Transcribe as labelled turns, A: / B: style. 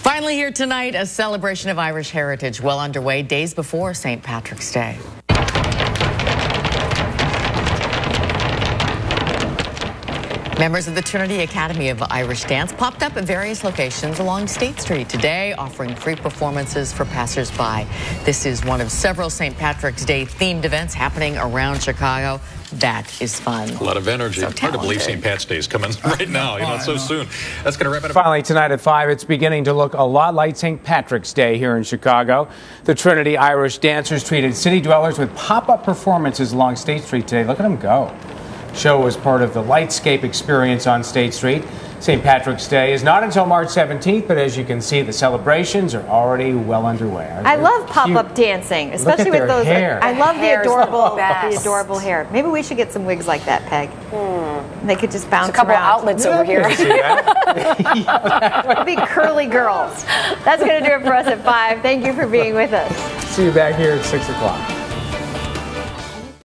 A: Finally here tonight, a celebration of Irish heritage well underway days before St. Patrick's Day. Members of the Trinity Academy of Irish Dance popped up at various locations along State Street today, offering free performances for passersby. This is one of several St. Patrick's Day themed events happening around Chicago. That is fun.
B: A lot of energy.
A: So
B: hard to believe St. Pat's Day is coming right now. It's so soon. That's going to wrap it up.
C: Finally, tonight at 5, it's beginning to look a lot like St. Patrick's Day here in Chicago. The Trinity Irish dancers treated city dwellers with pop-up performances along State Street today. Look at them go. Show was part of the Lightscape experience on State Street. St. Patrick's Day is not until March 17th, but as you can see, the celebrations are already well underway.
D: I love pop-up dancing, especially with those.
C: Hair.
D: I love the adorable hair. Maybe we should get some wigs like that, Peg. They could just bounce
E: There's a couple
D: around.
E: outlets over here.
D: It'd be curly girls. That's going to do it for us at 5. Thank you for being with us.
C: See you back here at 6 o'clock.